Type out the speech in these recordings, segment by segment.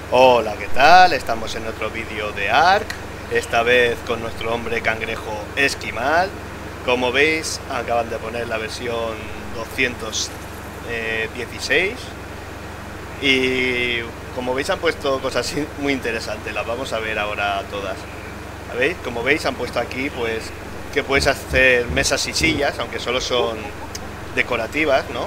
Hola, ¿qué tal? Estamos en otro vídeo de Ark, esta vez con nuestro hombre cangrejo esquimal. Como veis, acaban de poner la versión 216 y como veis han puesto cosas muy interesantes, las vamos a ver ahora todas. ¿Veis? Como veis han puesto aquí pues que puedes hacer mesas y sillas, aunque solo son decorativas, ¿no?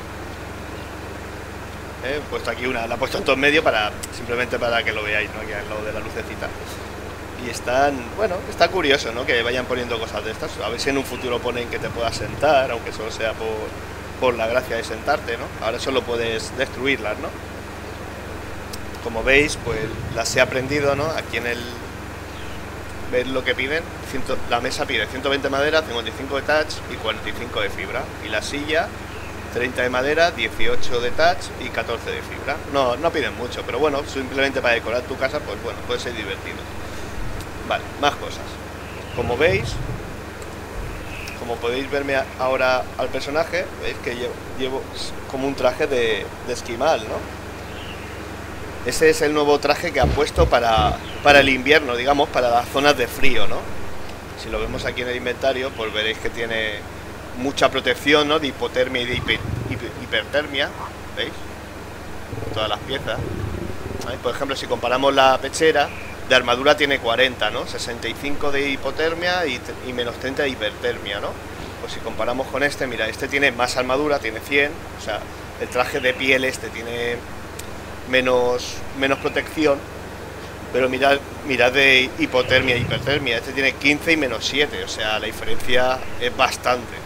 He puesto aquí una, la he puesto en todo en medio para simplemente para que lo veáis, ¿no? Aquí al lado de la lucecita. Y están, bueno, está curioso, ¿no? Que vayan poniendo cosas de estas. A ver si en un futuro ponen que te puedas sentar, aunque solo sea por la gracia de sentarte, ¿no? Ahora solo puedes destruirlas, ¿no? Como veis, pues las he aprendido, ¿no? Aquí en el... ¿Veis lo que piden? La mesa pide 120 madera, 55 de touch y 45 de fibra. Y la silla, 30 de madera, 18 de touch y 14 de fibra. No piden mucho, pero bueno, simplemente para decorar tu casa, pues bueno, puede ser divertido. Vale, más cosas. Como veis, como podéis verme ahora al personaje, veis que llevo como un traje de esquimal, ¿no? Ese es el nuevo traje que han puesto para el invierno, digamos, para las zonas de frío, ¿no? Si lo vemos aquí en el inventario, pues veréis que tiene mucha protección, ¿no? De hipotermia y de hipertermia, ¿veis? Todas las piezas. ¿Veis? Por ejemplo, si comparamos la pechera, de armadura tiene 40, ¿no? 65 de hipotermia y menos 30 de hipertermia, ¿no? Pues si comparamos con este, mira, este tiene más armadura, tiene 100, o sea, el traje de piel este tiene menos protección, pero mirad de hipotermia e hipertermia, este tiene 15 y menos 7, o sea, la diferencia es bastante.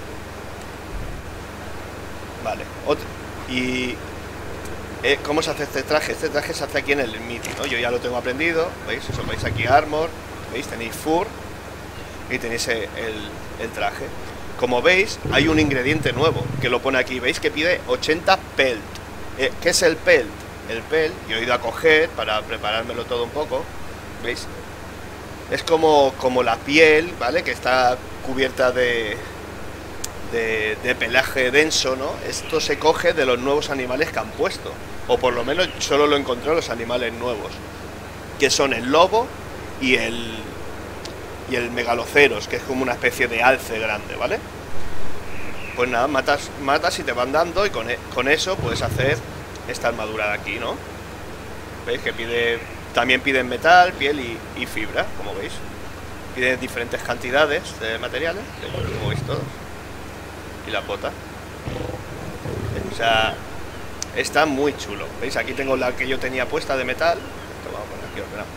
Vale, y ¿cómo se hace este traje? Este traje se hace aquí en el meeting, ¿no? Yo ya lo tengo aprendido, ¿veis? Eso, veis aquí armor, ¿veis? Tenéis fur y tenéis el traje. Como veis, hay un ingrediente nuevo que lo pone aquí, ¿veis? Que pide 80 pelt. ¿Qué es el pelt? El pelt, yo he ido a coger para preparármelo todo un poco, ¿veis? Es como la piel, ¿vale? Que está cubierta de pelaje denso, ¿no? Esto se coge de los nuevos animales que han puesto, o por lo menos solo lo encontré en los animales nuevos, que son el lobo y el megaloceros, que es como una especie de alce grande, ¿vale? Pues nada, matas y te van dando, y con eso puedes hacer esta armadura de aquí, ¿no? ¿Veis? Que también piden metal, piel y fibra, como veis. Piden diferentes cantidades de materiales, como veis todos. Y la bota. O sea, está muy chulo. ¿Veis? Aquí tengo la que yo tenía puesta de metal. Esto vamos a poner aquí ordenado.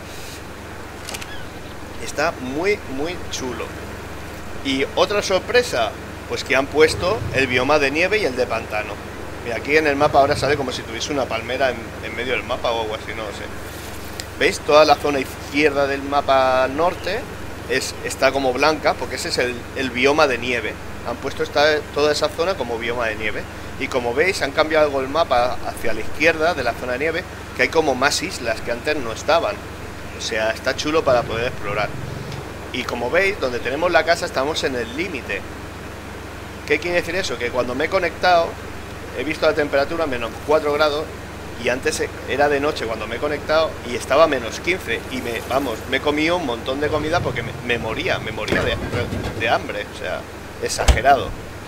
Está muy chulo. Y otra sorpresa, pues que han puesto el bioma de nieve y el de pantano. Mira, aquí en el mapa ahora sale como si tuviese una palmera en medio del mapa o algo así, no lo sé. ¿Veis? Toda la zona izquierda del mapa norte está como blanca, porque ese es el bioma de nieve. Han puesto toda esa zona como bioma de nieve. Y como veis, han cambiado algo el mapa hacia la izquierda de la zona de nieve, que hay como más islas que antes no estaban. O sea, está chulo para poder explorar. Y como veis, donde tenemos la casa estamos en el límite. ¿Qué quiere decir eso? Que cuando me he conectado, he visto la temperatura menos 4 grados, y antes era de noche cuando me he conectado y estaba menos 15, y me he comido un montón de comida porque me moría de hambre, o sea, exagerado.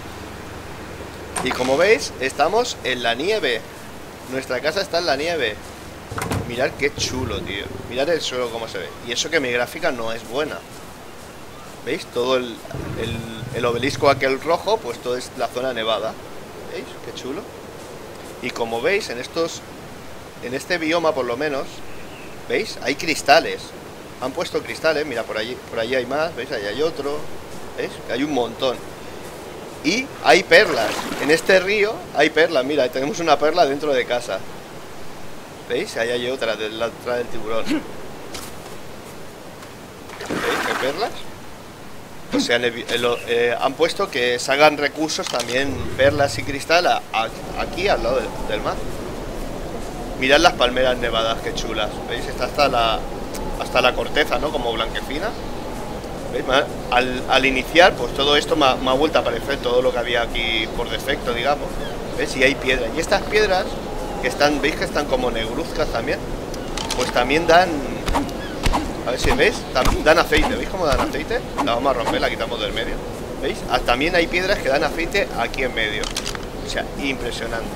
Y como veis, estamos en la nieve. Nuestra casa está en la nieve. Mirad qué chulo, tío. Mirad el suelo cómo se ve. Y eso que mi gráfica no es buena. ¿Veis? Todo el obelisco aquel rojo, pues todo es la zona nevada. ¿Veis? Qué chulo. Y como veis, en este bioma por lo menos, ¿veis? Hay cristales. Han puesto cristales, mira, por allí hay más, ¿veis? Ahí hay otro, ¿veis? Hay un montón. Y hay perlas. En este río hay perlas, mira, tenemos una perla dentro de casa. ¿Veis? Ahí hay otra, detrás del tiburón. ¿Veis? ¿Hay perlas? O sea, han puesto que salgan recursos también, perlas y cristal, aquí al lado del mar. Mirad las palmeras nevadas, qué chulas. ¿Veis? Está hasta la corteza, ¿no? Como blanquecina. ¿Veis? Al iniciar, pues todo esto me ha vuelto a aparecer todo lo que había aquí por defecto, digamos. ¿Veis? Y hay piedras. Y estas piedras, que están, ¿veis que están como negruzcas también? pues también dan... A ver si veis, dan aceite. ¿Veis cómo dan aceite? La vamos a romper, la quitamos del medio. ¿Veis? También hay piedras que dan aceite aquí en medio. O sea, impresionante.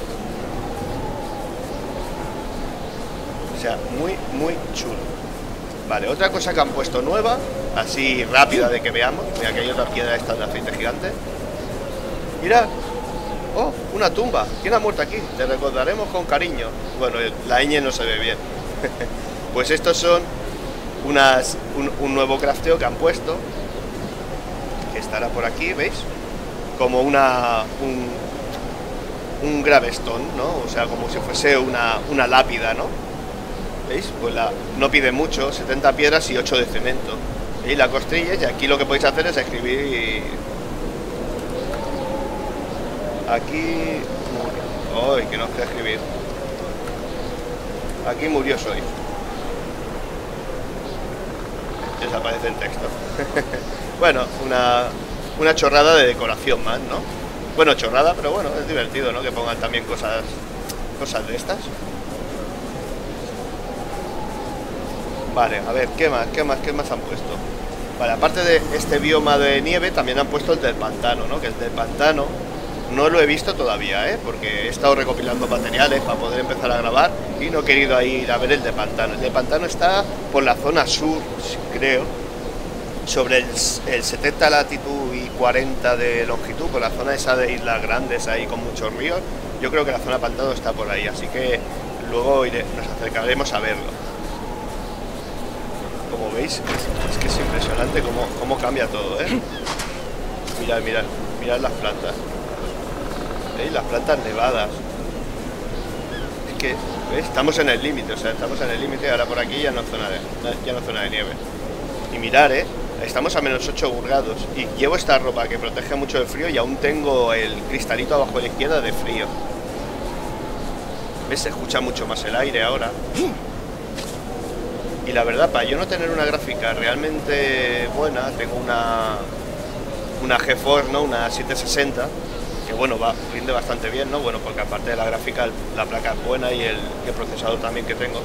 O sea, muy, muy chulo. Vale, otra cosa que han puesto nueva, así rápida de que veamos. Mira que hay otra piedra esta de aceite gigante. Mirad. Oh, una tumba. ¿Quién ha muerto aquí? Te recordaremos con cariño. Bueno, la ñ no se ve bien. Pues estos son un nuevo crafteo que han puesto, que estará por aquí, ¿veis? Como un gravestone, ¿no? O sea, como si fuese una lápida, ¿no? ¿Veis? Pues no pide mucho, 70 piedras y 8 de cemento. Y la construyes y aquí lo que podéis hacer es escribir... Aquí... ¡Ay, que no sé escribir! Aquí murió Soy. Desaparece el texto. Bueno, una chorrada de decoración más, ¿no? Bueno, chorrada, pero bueno, es divertido, ¿no? Que pongan también cosas de estas. Vale, a ver, ¿qué más han puesto? Vale, aparte de este bioma de nieve, también han puesto el del pantano, ¿no? Que el del pantano no lo he visto todavía, ¿eh? Porque he estado recopilando materiales para poder empezar a grabar y no he querido ir a ver el de pantano. El de pantano está por la zona sur, creo, sobre el 70 latitud y 40 de longitud, por la zona esa de Islas Grandes, ahí con muchos ríos. Yo creo que la zona pantano está por ahí, así que luego nos acercaremos a verlo. Como veis, es que es impresionante cómo cambia todo, ¿eh? Mirad las plantas. ¿Veis? Las plantas nevadas. Es que, ¿veis? Estamos en el límite, o sea, estamos en el límite. Ahora por aquí ya no es zona de nieve. Y mirad, estamos a menos 8 grados. Y llevo esta ropa que protege mucho del frío y aún tengo el cristalito abajo a la izquierda de frío. ¿Ves? Se escucha mucho más el aire ahora. Y la verdad, para yo no tener una gráfica realmente buena, tengo una GeForce, ¿no? Una 760, que bueno, rinde bastante bien, ¿no? Bueno, porque aparte de la gráfica, la placa es buena y el procesador también que tengo.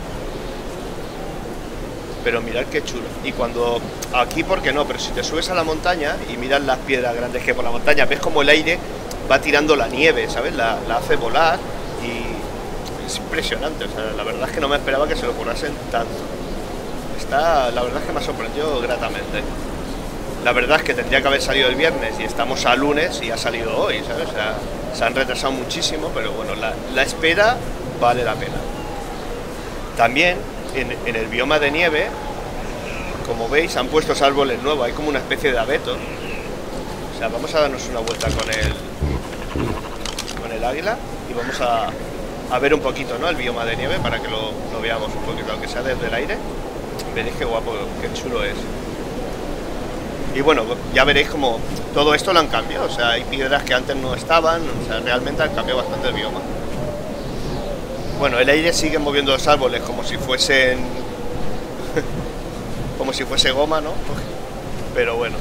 Pero mirad qué chulo. Y cuando... Aquí, ¿por qué no? Pero si te subes a la montaña y miras las piedras grandes que por la montaña, ves como el aire va tirando la nieve, ¿sabes? La hace volar y es impresionante. O sea, la verdad es que no me esperaba que se lo ocurrasen tanto. La verdad es que me ha sorprendido gratamente. La verdad es que tendría que haber salido el viernes y estamos a lunes y ha salido hoy, ¿sabes? O sea, se han retrasado muchísimo, pero bueno, la espera vale la pena. También en el bioma de nieve, como veis, han puesto árboles nuevos, hay como una especie de abeto. O sea, vamos a darnos una vuelta con el águila y vamos a ver un poquito, ¿no? El bioma de nieve para que lo veamos un poquito, aunque sea desde el aire. Veréis qué guapo, qué chulo es. Y bueno, ya veréis como todo esto lo han cambiado. O sea, hay piedras que antes no estaban. O sea, realmente han cambiado bastante el bioma. Bueno, el aire sigue moviendo los árboles como si fuesen como si fuese goma, ¿no? Pero bueno,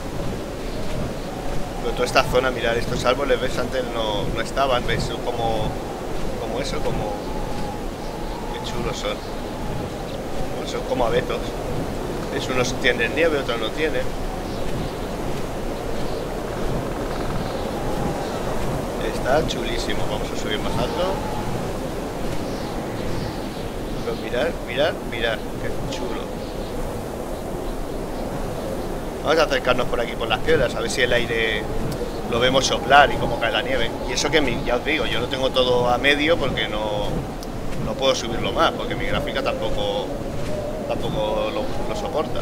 pero toda esta zona, mirad, estos árboles, ves, antes no estaban. Ves como eso, como qué chulos son. Son como abetos. ¿Ves? Unos tienen nieve, otros no tienen. Está chulísimo. Vamos a subir más alto. Pero mirad, qué chulo. Vamos a acercarnos por aquí por las piedras, a ver si el aire lo vemos soplar y cómo cae la nieve. Y eso que ya os digo, yo lo tengo todo a medio porque no puedo subirlo más, porque mi gráfica tampoco lo soporta.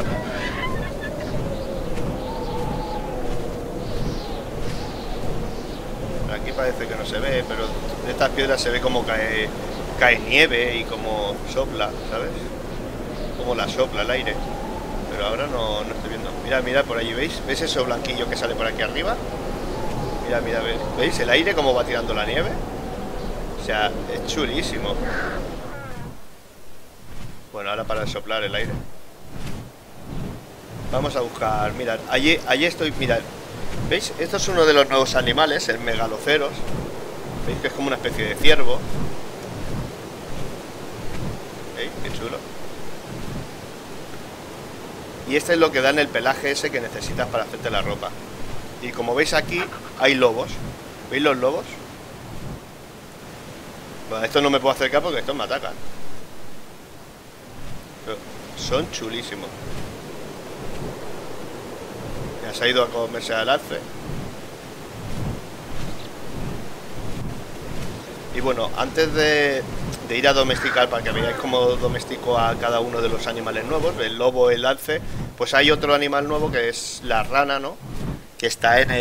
Aquí parece que no se ve, pero de estas piedras se ve como cae nieve y como sopla, ¿sabes? Como la sopla el aire. Pero ahora no estoy viendo. Mirad por allí, ¿veis? ¿Veis eso blanquillo que sale por aquí arriba? Mirad, ¿veis el aire cómo va tirando la nieve? O sea, es chulísimo. Bueno, ahora para soplar el aire. Vamos a buscar, mirad, allí estoy, mirad. ¿Veis? Esto es uno de los nuevos animales, el megaloceros. ¿Veis que es como una especie de ciervo? ¿Veis? qué chulo. Y este es lo que dan el pelaje ese que necesitas para hacerte la ropa. Y como veis aquí, hay lobos. ¿Veis los lobos? Bueno, estos no me puedo acercar porque estos me atacan. Pero son chulísimos. Ya se ha ido a comerse al alce. Y bueno, antes de ir a domesticar, para que veáis cómo domestico a cada uno de los animales nuevos, el lobo, el alce, pues hay otro animal nuevo que es la rana, ¿no? Que está en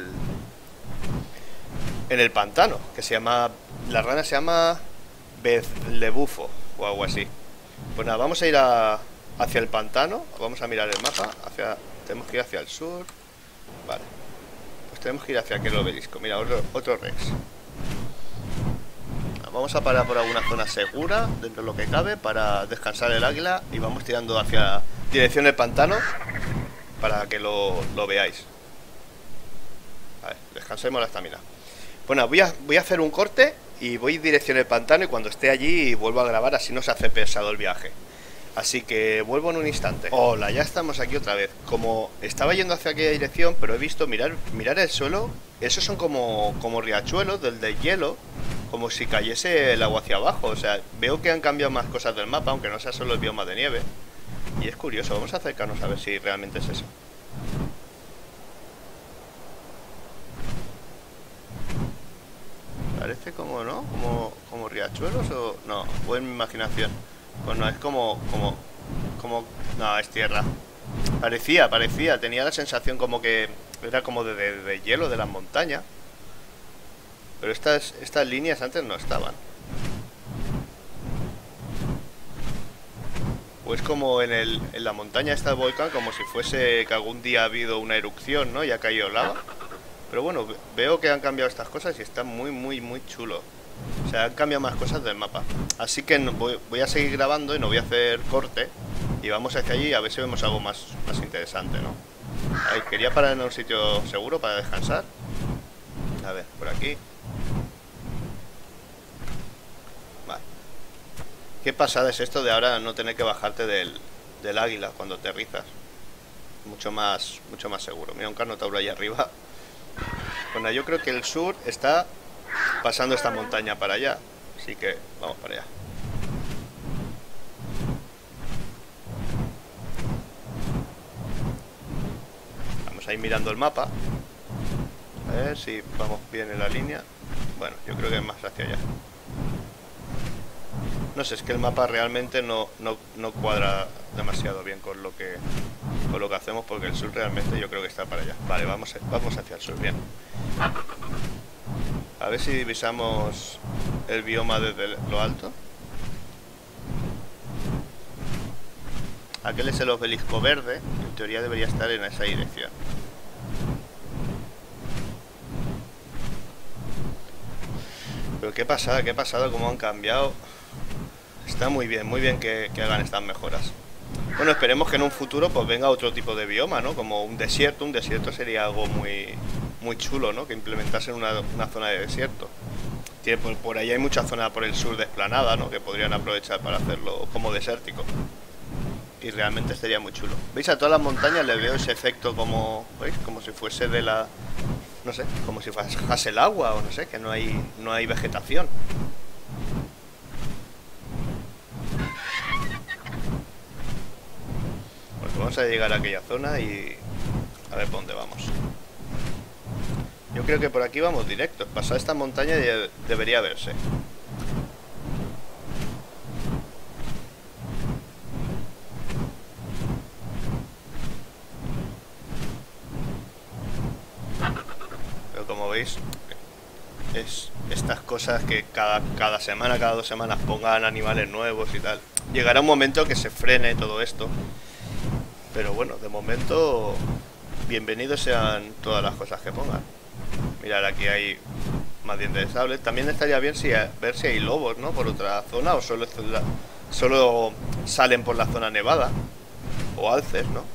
el pantano, que se llama, la rana se llama bezlebufo o algo así. Pues nada, vamos a ir hacia el pantano, vamos a mirar el mapa, tenemos que ir hacia el sur, vale, pues tenemos que ir hacia aquel obelisco, mira, otro rex. Vamos a parar por alguna zona segura, dentro de lo que cabe, para descansar el águila y vamos tirando hacia dirección del pantano para que lo veáis. A ver, descansemos la estamina. Bueno, voy a hacer un corte y voy dirección el pantano y cuando esté allí vuelvo a grabar, así no se hace pesado el viaje. Así que vuelvo en un instante. Hola, ya estamos aquí otra vez. Como estaba yendo hacia aquella dirección, pero he visto, mirar el suelo. Esos son como riachuelos del hielo, como si cayese el agua hacia abajo. O sea, veo que han cambiado más cosas del mapa, aunque no sea solo el bioma de nieve. Y es curioso, vamos a acercarnos a ver si realmente es eso. Parece como, ¿no? Como riachuelos o... No, o en mi imaginación. Pues no, es como... No, es tierra. Parecía, tenía la sensación como que era como de hielo de las montañas. Pero estas líneas antes no estaban. O es como en la montaña está el volcán, como si fuese que algún día ha habido una erupción, ¿no? Y ha caído lava. Pero bueno, veo que han cambiado estas cosas y está muy chulo. O sea, han cambiado más cosas del mapa. Así que voy a seguir grabando y no voy a hacer corte. Y vamos hacia allí a ver si vemos algo más interesante, ¿no? A ver, quería parar en un sitio seguro para descansar. A ver, por aquí. Vale. Qué pasada es esto de ahora no tener que bajarte del águila cuando aterrizas. Mucho más seguro. Mira un carnotauro ahí arriba. Bueno, yo creo que el sur está pasando esta montaña para allá. Así que vamos para allá. Vamos a ir mirando el mapa. A ver si vamos bien en la línea. Bueno, yo creo que es más hacia allá. No sé, es que el mapa realmente no cuadra demasiado bien con lo que hacemos, porque el sur realmente yo creo que está para allá. Vale, vamos hacia el sur, bien. A ver si divisamos el bioma desde lo alto. Aquel es el obelisco verde, en teoría debería estar en esa dirección. Pero qué pasada, cómo han cambiado. Está muy bien que hagan estas mejoras. Bueno, esperemos que en un futuro pues venga otro tipo de bioma, ¿no? Como un desierto sería algo muy chulo, ¿no? Que implementasen una zona de desierto. Por ahí hay mucha zona por el sur desplanada, ¿no? Que podrían aprovechar para hacerlo como desértico. Y realmente sería muy chulo. ¿Veis? A todas las montañas les veo ese efecto como... ¿Veis? Como si fuese de la... No sé, como si fuese el agua o no sé, que no hay vegetación. Pues vamos a llegar a aquella zona y... A ver por dónde vamos. Yo creo que por aquí vamos directos. Pasar esta montaña debería verse. Pero como veis, es estas cosas que cada semana, cada 2 semanas pongan animales nuevos y tal. Llegará un momento que se frene todo esto. Pero bueno, de momento, bienvenidos sean todas las cosas que pongan. Mirad, aquí hay más dientes de sable. También estaría bien ver si hay lobos, ¿no? Por otra zona, o solo salen por la zona nevada. O alces, ¿no?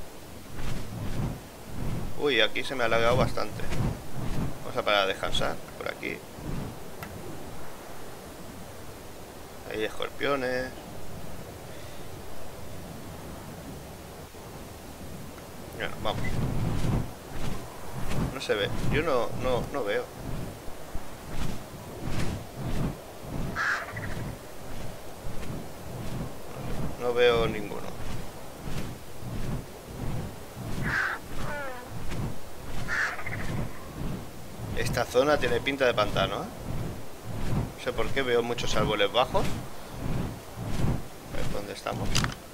Uy, aquí se me ha alargado bastante. Vamos a parar a descansar por aquí. Hay escorpiones. Bueno, vamos. No se ve. Yo no veo. No veo ninguno. Esta zona tiene pinta de pantano, ¿eh? No sé por qué veo muchos árboles bajos. A ver dónde estamos.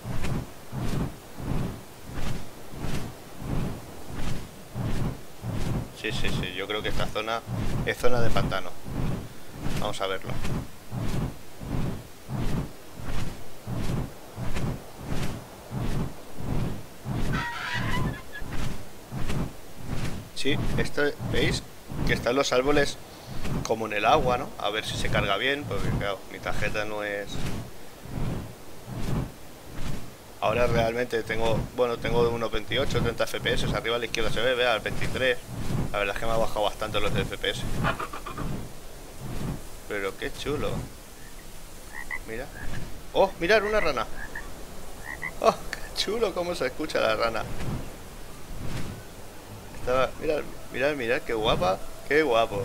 Sí, sí, sí. Yo creo que esta zona es zona de pantano. Vamos a verlo. Sí, esto, ¿veis? Que están los árboles como en el agua, ¿no? A ver si se carga bien, porque claro, mi tarjeta no es... Ahora realmente tengo, bueno, tengo unos 28, 30 FPS, arriba a la izquierda se ve, vea, al 23. La verdad es que me ha bajado bastante los de FPS. Pero qué chulo. Mira. ¡Oh, mirad, una rana! ¡Oh, qué chulo cómo se escucha la rana! Estaba, mirad, mirad, mirad, qué guapa, qué guapo.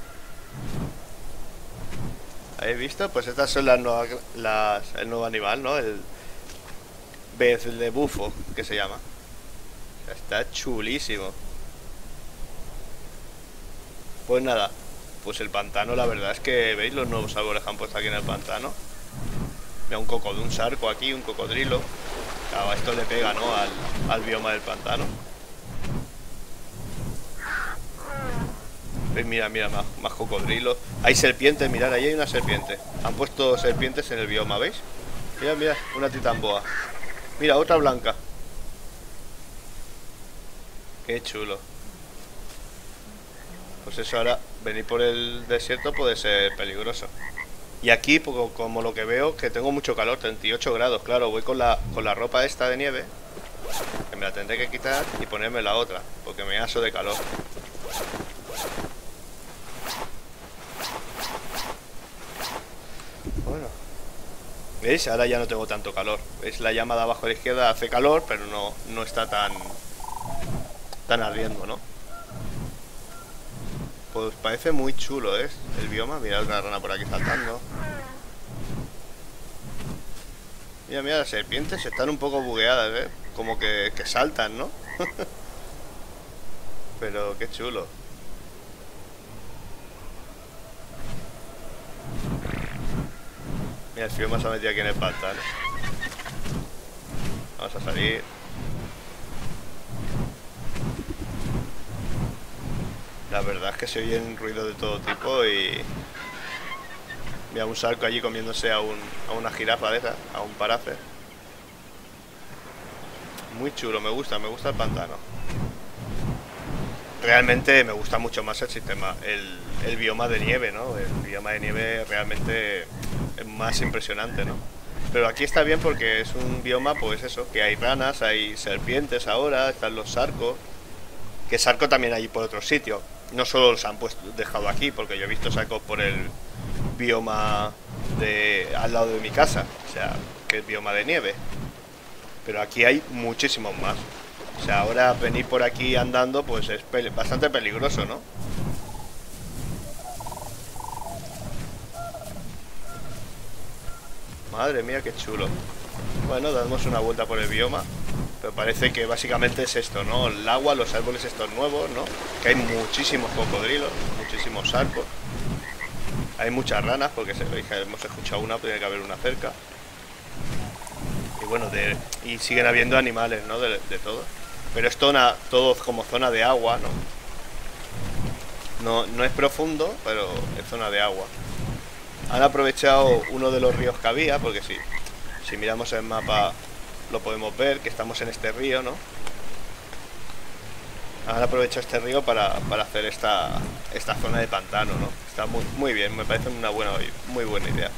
¿Habéis visto? Pues estas son las nuevas, el nuevo animal, ¿no? El pez de bufo, que se llama. Está chulísimo. Pues nada, pues el pantano, la verdad es que, ¿veis los nuevos árboles que han puesto aquí en el pantano? Mira, un cocodrilo, un sarco aquí, un cocodrilo. Claro, esto le pega, ¿no? Al bioma del pantano. Mira, mira, más cocodrilos. Hay serpientes, mirad, ahí hay una serpiente. Han puesto serpientes en el bioma, ¿veis? Mira, mira, una titanboa. Mira, otra blanca. Qué chulo. Pues eso, ahora venir por el desierto puede ser peligroso. Y aquí, como lo que veo, que tengo mucho calor, 38 grados. Claro, voy con la ropa esta de nieve, que me la tendré que quitar y ponerme la otra, porque me aso de calor. Bueno, ¿veis? Ahora ya no tengo tanto calor. ¿Veis? La llama de abajo a la izquierda hace calor, pero no está tan ardiendo, ¿no? Pues parece muy chulo, ¿eh? El bioma. Mirad una rana por aquí saltando. Mira, mira, las serpientes están un poco bugueadas, ¿eh? Como que saltan, ¿no? Pero qué chulo. Mira, el bioma se ha metido aquí en el pantano. Vamos a salir. La verdad es que se oyen ruidos de todo tipo y... Mira, un sarco allí comiéndose a una jirafa de esa, a un parafe. Muy chulo, me gusta el pantano. Realmente me gusta mucho más el sistema, el bioma de nieve, ¿no? El bioma de nieve realmente es más impresionante, ¿no? Pero aquí está bien porque es un bioma, pues eso, que hay ranas, hay serpientes ahora, están los sarcos. Que sarco también hay por otros sitios. No solo los han dejado aquí, porque yo he visto sarcos por el bioma al lado de mi casa, o sea, que es bioma de nieve. Pero aquí hay muchísimos más. O sea, ahora venir por aquí andando, pues es bastante peligroso, ¿no? Madre mía, qué chulo. Bueno, damos una vuelta por el bioma. Pero parece que básicamente es esto, ¿no? El agua, los árboles estos nuevos, ¿no? Que hay muchísimos cocodrilos, muchísimos sarcos. Hay muchas ranas, porque hemos escuchado una, tiene que haber una cerca. Y bueno, y siguen habiendo animales, ¿no? De todo. Pero es todo como zona de agua, ¿no? No es profundo, pero es zona de agua. Han aprovechado uno de los ríos que había, porque si miramos el mapa lo podemos ver, que estamos en este río, ¿no? Han aprovechado este río para hacer esta zona de pantano, ¿no? Está muy bien, me parece muy buena idea.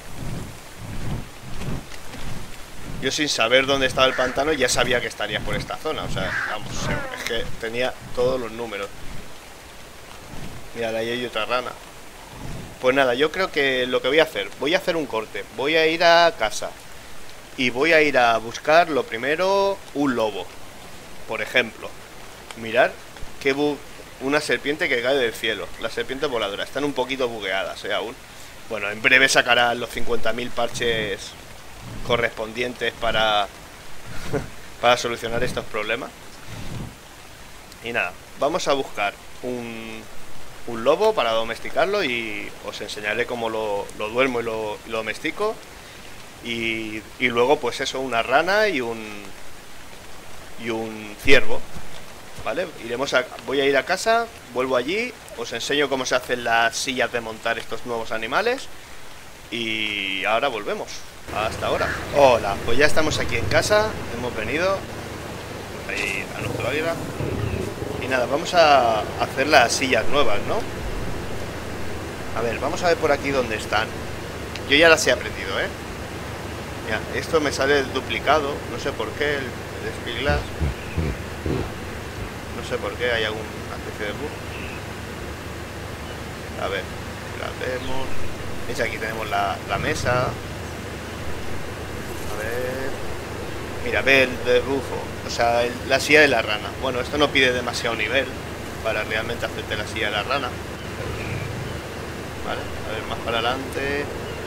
Yo sin saber dónde estaba el pantano ya sabía que estaría por esta zona, o sea, vamos, es que tenía todos los números. Mira, ahí hay otra rana. Pues nada, yo creo que lo que voy a hacer un corte, voy a ir a casa y voy a ir a buscar lo primero un lobo, por ejemplo. Mirar qué bug. Una serpiente que cae del cielo. Las serpientes voladoras están un poquito bugueadas, aún. Bueno, en breve sacarán los 50.000 parches correspondientes para para solucionar estos problemas. Y nada, vamos a buscar un lobo para domesticarlo y os enseñaré cómo lo duermo y lo domestico. Y luego pues eso, una rana y un ciervo, ¿vale? Voy a ir a casa, vuelvo allí, os enseño cómo se hacen las sillas de montar estos nuevos animales. Y ahora volvemos. Hasta ahora. Hola, pues ya estamos aquí en casa. Hemos venido ahí a nuestro águila. Y nada, vamos a hacer las sillas nuevas, ¿no? A ver, vamos a ver por aquí dónde están. Yo ya las he aprendido, ¿eh? Mira, esto me sale duplicado. No sé por qué, el Spyglass. No sé por qué, hay alguna especie de bug. A ver, la vemos. ¿Veis? Aquí tenemos la mesa. A ver. Mira, ve el de bufo. O sea, la silla de la rana. Bueno, esto no pide demasiado nivel para realmente hacerte la silla de la rana. Vale, a ver, más para adelante.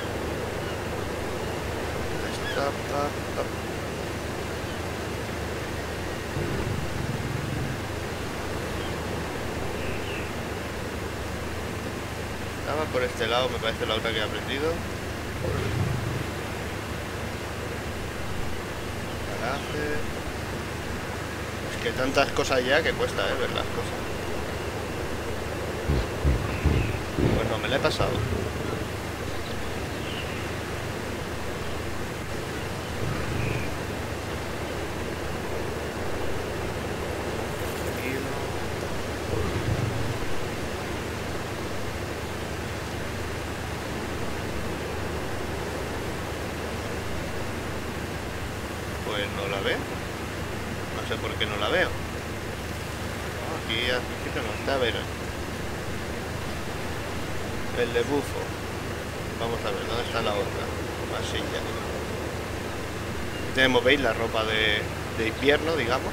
Estaba por este lado, me parece la otra que he aprendido. Es que tantas cosas ya que cuesta, ver las cosas. Pues no, me la he pasado. Pues no la veo. No sé por qué no la veo. Aquí al principio no está, a ver. El de bufo. Vamos a ver, ¿dónde está la otra? Más silla. Tenemos, ¿veis? La ropa de invierno, digamos.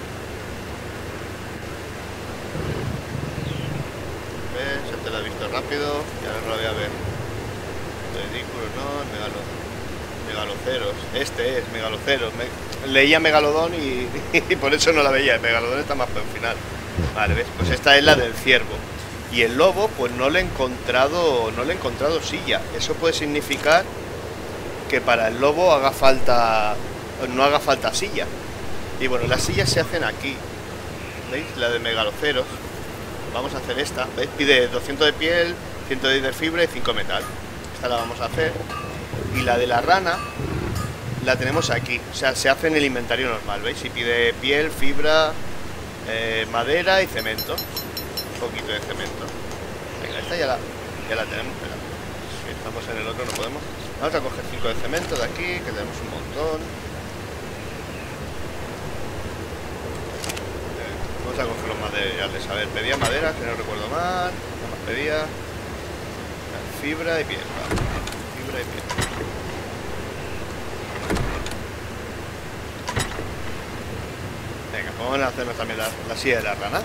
¿Ves? Ya te la he visto rápido. Y ahora no la voy a ver. Ridículo, no, megaloceros. Este es megaloceros. Leía megalodón y por eso no la veía. El megalodón está más por el final. Vale, ¿ves? Pues esta es la del ciervo. Y el lobo, pues no le he encontrado silla. Eso puede significar que para el lobo no haga falta silla. Y bueno, las sillas se hacen aquí. ¿Veis? La de megaloceros. Vamos a hacer esta. ¿Veis? Pide 200 de piel, 110 de fibra y 5 metal. Esta la vamos a hacer. Y la de la rana la tenemos aquí. O sea, se hace en el inventario normal. ¿Veis? Y pide piel, fibra, madera y cemento. Un poquito de cemento. Venga, esta ya la tenemos. Espera. Si estamos en el otro no podemos. Vamos a coger 5 de cemento de aquí, que tenemos un montón. Vamos a coger los materiales. A ver, pedía madera, que no recuerdo mal. Nada más pedía fibra y piel. Vale. Fibra y piel. Venga, pues vamos a hacernos también la silla de la rana.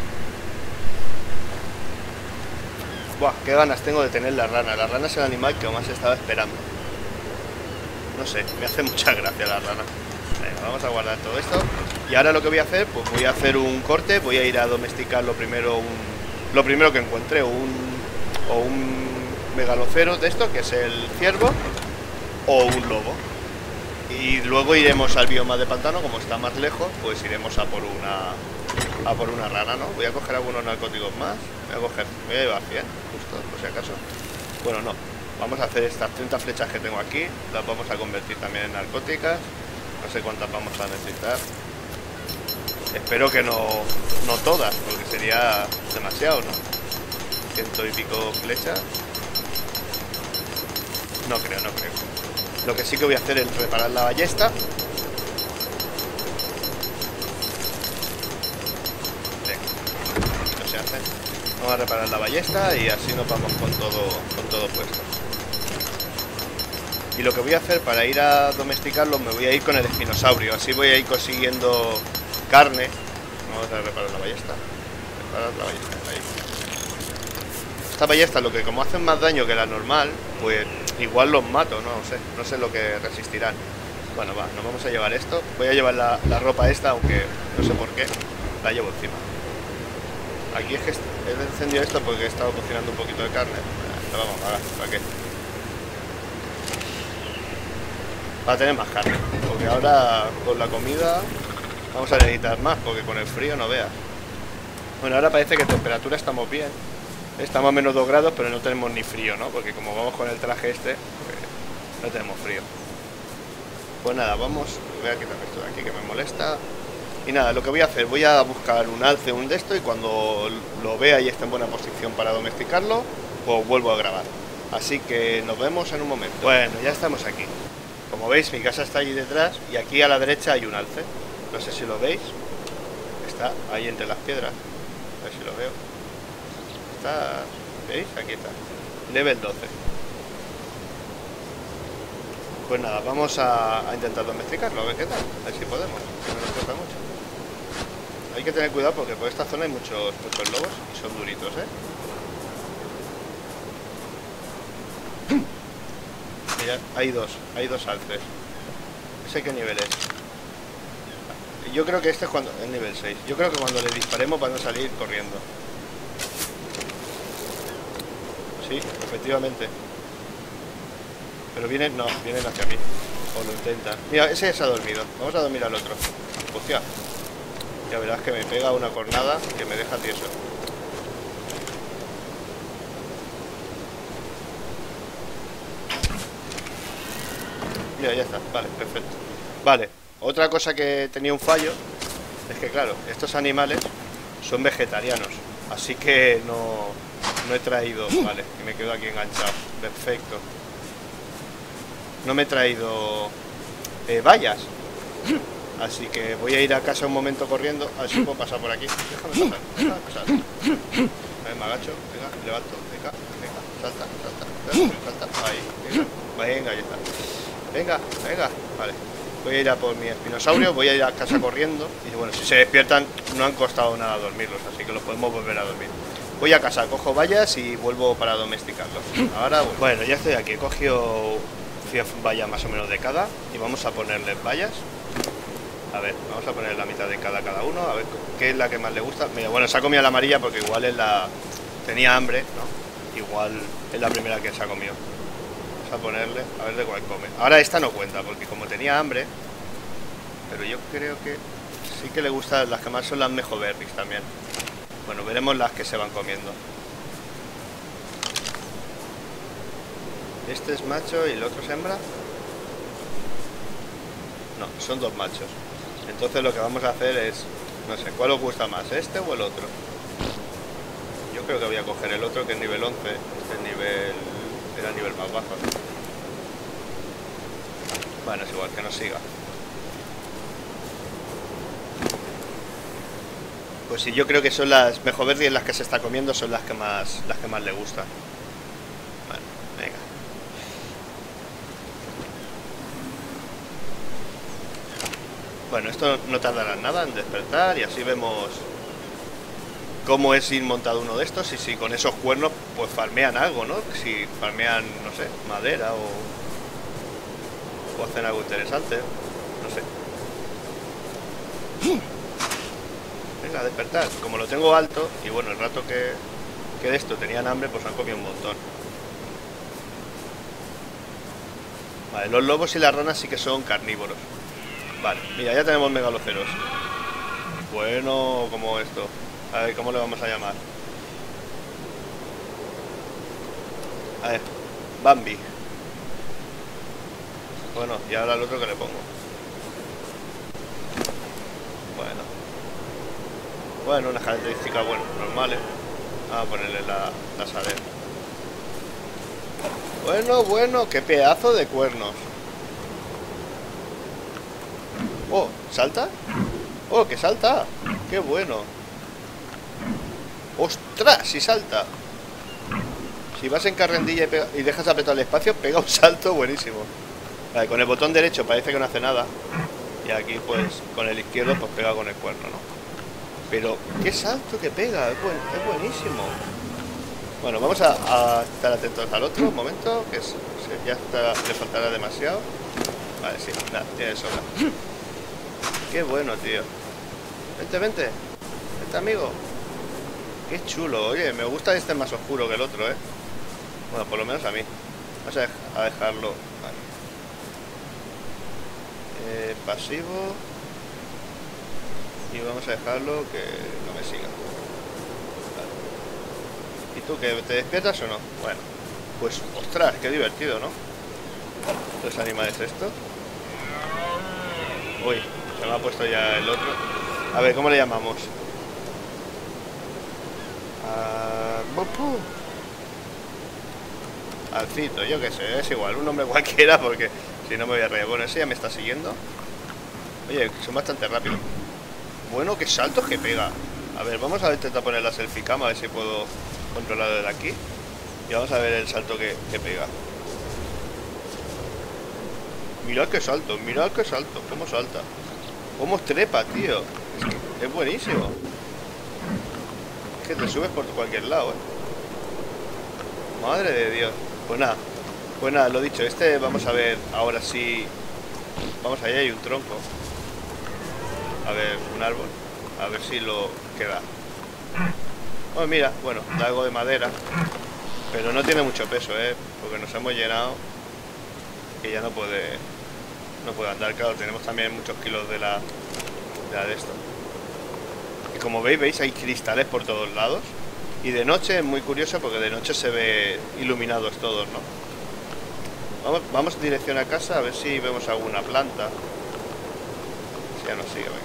Buah, qué ganas tengo de tener la rana. La rana es el animal que más estaba esperando. No sé, me hace mucha gracia la rana. Venga, vamos a guardar todo esto. Y ahora lo que voy a hacer, pues voy a hacer un corte. Voy a ir a domesticar lo primero que encuentre. O un megalocero de esto, que es el ciervo. O un lobo. Y luego iremos al bioma de pantano. Como está más lejos, pues iremos a por una rana, ¿no? Voy a coger algunos narcóticos más. Voy a llevar 100, justo, por si acaso. Bueno, no. Vamos a hacer estas 30 flechas que tengo aquí. Las vamos a convertir también en narcóticas. No sé cuántas vamos a necesitar. Espero que no todas, porque sería demasiado, ¿no? 100 y pico flechas. No creo. Lo que sí que voy a hacer es reparar la ballesta. Venga, no se hace. Vamos a reparar la ballesta y así nos vamos con todo puesto. Y lo que voy a hacer para ir a domesticarlo, me voy a ir con el espinosaurio. Así voy a ir consiguiendo carne, Vamos a reparar la ballesta. Reparar la ballesta, ahí. Esta ballesta, lo que como hacen más daño que la normal, pues igual los mato, no sé lo que resistirán. Bueno, va, nos vamos a llevar esto. Voy a llevar la ropa esta, aunque no sé por qué. La llevo encima. Aquí es que he encendido esto porque he estado cocinando un poquito de carne. Lo vamos a pagar, ¿para qué? Para tener más carne. Porque ahora con la comida vamos a necesitar más, porque con el frío no veas. Bueno, ahora parece que temperatura estamos bien. Estamos a menos 2 grados, pero no tenemos ni frío, ¿no? Porque como vamos con el traje este, pues no tenemos frío. Pues nada, vamos. Voy a quitar esto de aquí que me molesta. Y nada, lo que voy a hacer, voy a buscar un alce, un de esto, y cuando lo vea y esté en buena posición para domesticarlo, pues vuelvo a grabar. Así que nos vemos en un momento. Bueno, ya estamos aquí. Como veis, mi casa está allí detrás y aquí a la derecha hay un alce. No sé si lo veis. Está ahí entre las piedras. A ver si lo veo. Está... ¿Veis? Aquí está. Level 12. Pues nada, vamos a intentar domesticarlo, a ver qué tal. A ver si podemos, que no nos cuesta mucho. Hay que tener cuidado porque por esta zona hay muchos lobos y son duritos, ¿eh? Mirad, hay dos alces. ¿Ese qué nivel es? Yo creo que este es cuando... es nivel 6. Yo creo que cuando le disparemos van a salir corriendo. Sí, efectivamente. Pero vienen... no, vienen hacia mí. O lo intentan. Mira, ese ya se ha dormido. Vamos a dormir al otro. Hostia. Ya verás que me pega una cornada que me deja tieso. Mira, ya está. Vale, perfecto. Vale, otra cosa que tenía un fallo es que, claro, estos animales son vegetarianos. Así que no he traído... Vale, que me quedo aquí enganchado. Perfecto. No me he traído vallas. Así que voy a ir a casa un momento corriendo. A ver si puedo pasar por aquí. Déjame pasar. A ver, me agacho. Venga, levanto. Venga. Salta. Ahí. Venga, ahí está. Venga. Vale. Voy a ir a por mi espinosaurio. Voy a ir a casa corriendo. Y bueno, si se despiertan, no han costado nada dormirlos. Así que los podemos volver a dormir. Voy a casa, cojo vallas y vuelvo para domesticarlos. Ahora, bueno, ya estoy aquí. He cogido 100 vallas más o menos de cada. Y vamos a ponerles vallas. A ver, vamos a poner la mitad de cada uno. A ver qué es la que más le gusta. Mira, bueno, se ha comido la amarilla porque igual es la... tenía hambre, ¿no? Igual es la primera que se ha comido. Vamos a ponerle, a ver de cuál come. Ahora esta no cuenta porque como tenía hambre. Pero yo creo que sí que le gustan. Las que más son las mejoberries también. Bueno, veremos las que se van comiendo. Este es macho y el otro es hembra. No, son dos machos. Entonces lo que vamos a hacer es... no sé, ¿cuál os gusta más? ¿Este o el otro? Yo creo que voy a coger el otro, que es nivel 11. Este nivel... era el nivel más bajo. Bueno, es igual, que nos siga. Pues sí, yo creo que son las mejoberries las que se está comiendo, son las que más le gustan. Bueno, venga. Bueno, esto no tardará nada en despertar y así vemos cómo es ir montado uno de estos y si con esos cuernos pues farmean algo, ¿no? Si farmean, no sé, madera o hacen algo interesante, no sé. Venga, a despertar. Como lo tengo alto y bueno, el rato que de esto tenían hambre, pues han comido un montón. Vale, los lobos y las ranas sí que son carnívoros. Vale, mira, ya tenemos megaloceros. Bueno, como esto. A ver, ¿cómo le vamos a llamar? A ver, Bambi. Bueno, y ahora el otro que le pongo. Bueno, unas características, bueno, normales. Vamos a ponerle la sadera. Bueno, qué pedazo de cuernos. Oh, ¿salta? Oh, que salta. Qué bueno. ¡Ostras! Si salta. Si vas en carrendilla y dejas apretado el espacio, pega un salto buenísimo. Vale, con el botón derecho parece que no hace nada. Y aquí pues con el izquierdo pues pega con el cuerno, ¿no? Pero qué salto que pega, es buenísimo. Bueno, vamos a estar atentos al otro un momento, que ya está, le faltará demasiado. Vale, sí, nada, tiene sobra. Qué bueno, tío. Vente, vente. Vente, amigo. Qué chulo. Oye, me gusta este más oscuro que el otro, ¿eh? Bueno, por lo menos a mí. Vamos a dejarlo. Vale. Pasivo. Y vamos a dejarlo que no me siga. Vale. ¿Y tú que te despiertas o no? Bueno, pues ostras, qué divertido, ¿no? Los animales estos. Uy, se me ha puesto ya el otro. A ver, ¿cómo le llamamos? Alcito, yo qué sé, es igual, un nombre cualquiera porque si no me voy a reír. Bueno, ese ya me está siguiendo. Oye, son bastante rápidos. Bueno, qué saltos que pega. A ver, vamos a intentar poner la selfie cam, a ver si puedo controlarlo desde aquí. Y vamos a ver el salto que pega. Mirad qué salto, cómo salta. Cómo trepa, tío. Es buenísimo. Es que te subes por cualquier lado, Madre de Dios. Pues nada, lo dicho, vamos a ver ahora sí. Vamos, allá hay un tronco. A ver, un árbol. A ver si lo queda. Oh, mira, bueno, da algo de madera. Pero no tiene mucho peso, porque nos hemos llenado. Que ya no puede andar, claro, tenemos también muchos kilos de la de esto. Y como veis hay cristales por todos lados. Y de noche es muy curioso porque de noche se ve iluminados todos, ¿no? Vamos en dirección a casa a ver si vemos alguna planta. Si ya nos sigue, venga.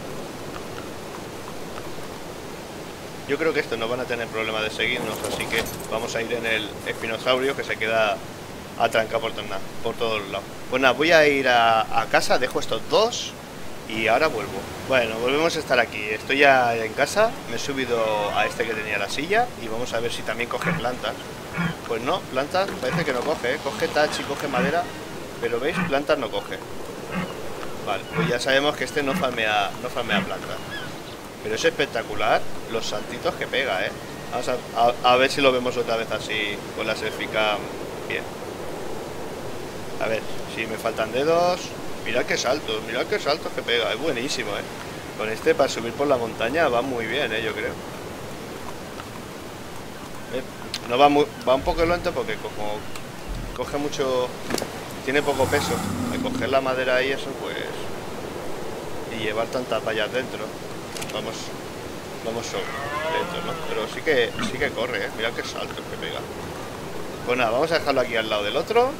Yo creo que estos no van a tener problema de seguirnos, así que vamos a ir en el espinosaurio que se queda atrancado por todos lados. Pues nada, voy a ir a casa, dejo estos dos y ahora vuelvo. Bueno, volvemos a estar aquí. Estoy ya en casa, me he subido a este que tenía la silla y vamos a ver si también coge plantas. Pues no, plantas parece que no coge, coge touch y coge madera, pero veis, plantas no coge. Vale, pues ya sabemos que este no farmea plantas. Pero es espectacular los saltitos que pega, Vamos a ver si lo vemos otra vez así con la selfie cam bien. A ver, si me faltan dedos. Mirad qué saltos que pega. Es buenísimo, Con este para subir por la montaña va muy bien, yo creo. No va un poco lento porque como coge mucho, tiene poco peso. Al coger la madera y eso, pues, y llevar tantas vallas dentro, vamos lentos, ¿no? Pero sí que corre, Mirad qué saltos que pega. Pues nada, vamos a dejarlo aquí al lado del otro.